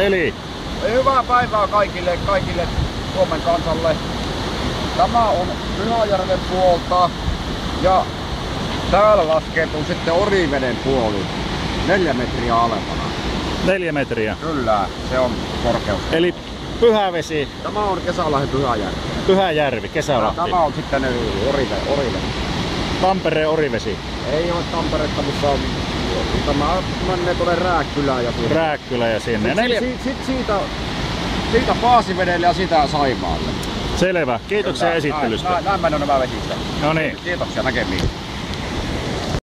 Eli? Hyvää päivää kaikille Suomen kansalle. Tämä on Pyhäjärven puolta ja täällä laskeutuu sitten Oriveden puoli 4 metriä alempana. 4 metriä? Kyllä, se on korkeus. Eli Pyhävesi. Tämä on Kesälahden Pyhäjärvi. Pyhäjärvi, Kesälahti. Tämä on sitten Oriveden. Tampereen Orivesi. Ei ole Tamperetta, mutta tämä menee tuonne Rääkkylään ja sinne. Rääkkylä ja sinne. Siitä Paasivedelle ja sitä Saimaalle. Selvä. Kiitoksia esittelystä. Näin menee nämä vesistä. No niin. Kiitoksia näkemiin.